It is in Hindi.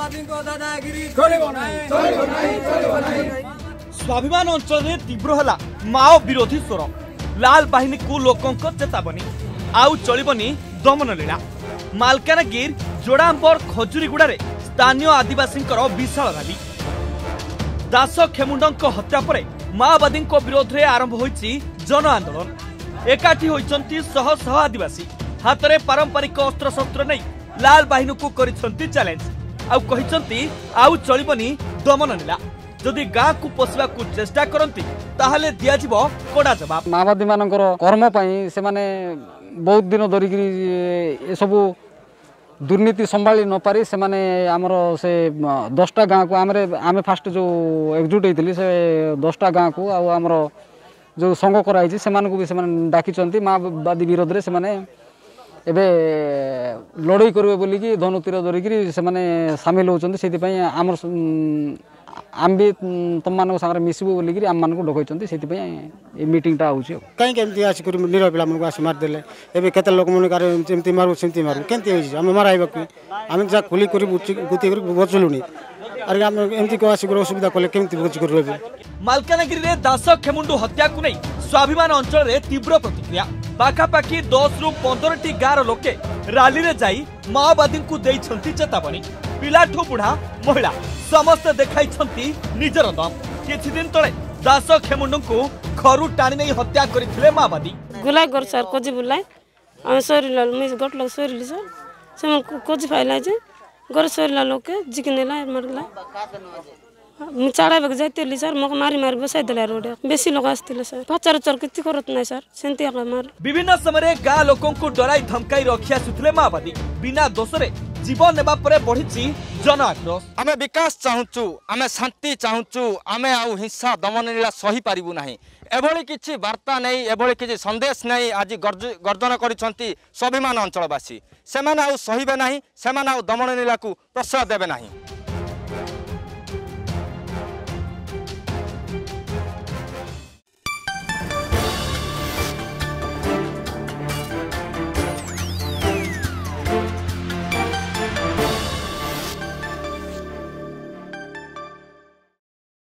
स्वाभिमान अंचल में तीव्र है माओ विरोधी स्वर लाल बाहिनी को लोकों चेतावनी आउ चलबनी दमन लीला मालकानगिर जोड़ांबर खजुरीगुड़ा स्थानीय आदिवासी विशाल रैली दास खेमुंडा हत्या पर माओवादी विरोध में आरंभ होइछि जन आंदोलन एकाठी होइछंती शह शह आदिवासी हाथ में पारंपरिक अस्त्र शस्त्र नहीं लाल बाहिनी को करिछंती चैलेंज आउ कहिछंती आउ चलबनी दमन लीला जदि गाँ को पशिबा को चेष्टा करंती ताहले दिया जिवो कोडा जवाब माओवादी मानकर कर्म पई से माने बहुत दिन धरिक ए सब दुर्नीति संभाली न पारी से माने हमर से 10टा गाँ को आमे फास्ट जो एकजुट होइतली से 10टा गाँ को आ हमर जो संघ कराई से मानक भी से डाकिचंती माओवादी विरोध रे से माने एबे लड़ाई करबे बोली कि धनु तीर धरिक से माने शामिल होचंती सेति पई हमर आम भी तुम मान सागर मिसबू बोलिकी आम मान डकई से मीटिंगटा हो कहीं केमती आसिक निर पिला मन आस मारिदे एवं केते लोक मन जमी मारू सेमती मारू केमती आम माराइबा आम जहाँ खुली गुती बचलुनी अरे आम एमती आसिक असुविधा कले केमती बुझी कर मालकानगिरी में दास खेमुंडू हत्या को नहीं स्वाभिमान अंचल में तीव्र प्रतिक्रिया पाखापाखि 10 ରୁ 15टी गाँव लोके रैली रे जाई माओवादी को देइछंती चेतावनी पिलाठू बुढ़ा महिला समस्त देखाइछंती निजर दम किछि दिन तले दास खेमुंडू को खरु टाणी नहीं हत्या करथिले माओवादी गुलाई कर सर कोजी बुलाई हम सोरिला मिस गट लग सोरिली सर से कोजी फाइला जे घर सोरिला लोके जिकनेला मरला चाड़ा बेग जाइते सर मक मारी मारी बसाई देला रोड बेसी लोग आस्तिले सर पचार चर किति करत नै सर सेंती मार विभिन्न समय गाँ लोकों को डराई धमकाई रखिया सुथिले माओवादी बिना दोषरे जीवन नेबा परे बढ़िछि जन आक्रोश आमे विकास चाहूचु आमे शांति चाहूचु आमे आउ हिंसा दमन लीला सही पारिबु नाही एभली किछि वार्ता नहीं एभली किछि संदेश नहीं आज गर्जन करिसंती स्वाभिमान अंचलवासी सेमाने आउ सहीबे नाही सेमाने आउ दमन लीला को प्रश्रय देबे नाही।